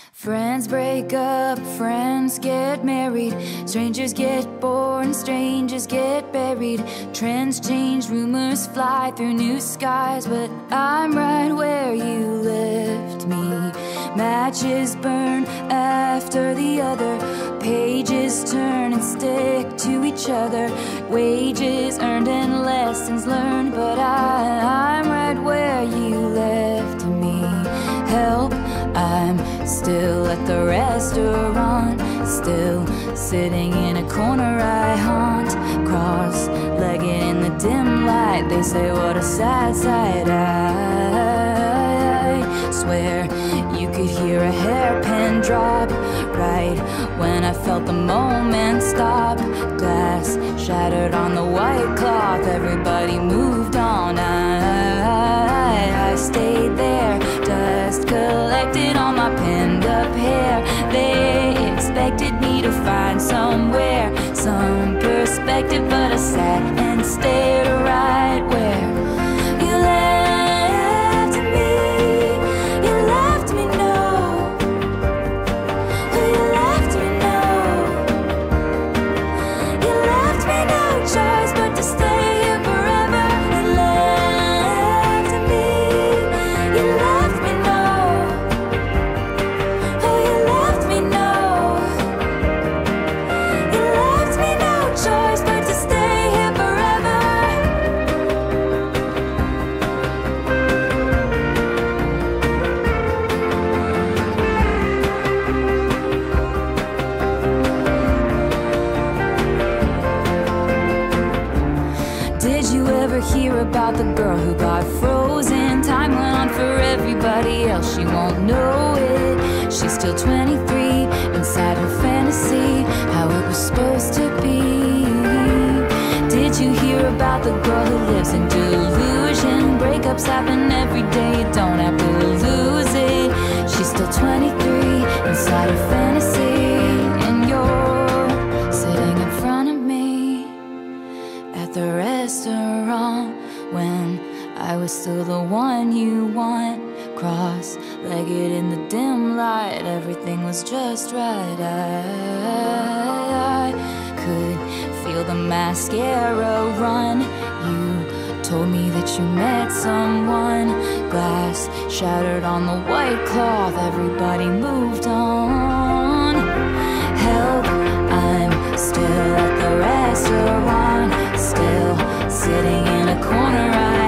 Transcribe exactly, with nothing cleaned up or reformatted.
Friends break up, friends get married, strangers get born, strangers get buried. Trends change, rumors fly through new skies, but I'm right where you left me. Matches burn after the other, pages turn and stick to each other. Wages earned and lessons learned, but I, I'm right where you left me. Help, I'm still at the restaurant, still sitting in a corner I haunt. Cross-legged in the dim light, they say what a sad sight. I swear you could hear a hairpin drop right when I felt the moment stop. Glass shattered on the white cloth, everybody moved on. I, I stayed there, dust collected on my pinned up hair. They expected me to find somewhere, some perspective, but I sat and stared right where you left me. You left me, no. You left me, no. You left me no choice but to stay here forever. You left me. You left me, no. Oh, you left me, no. You left me no choice but to stay here forever. Did you ever hear about the girl who got frozen? Time went on for everybody else, she won't know it. She's still twenty-three, inside her fantasy, how it was supposed to be. Did you hear about the girl who lives in delusion? Breakups happen every day, you don't have to lose it. She's still twenty-three, inside her fantasy, and you're sitting in front of me at the restaurant when I was still the one you want. Cross-legged in the dim light, everything was just right. I, I could feel the mascara run. You told me that you met someone. Glass shattered on the white cloth, everybody moved on. Help, I'm still at the restaurant, still sitting in a corner I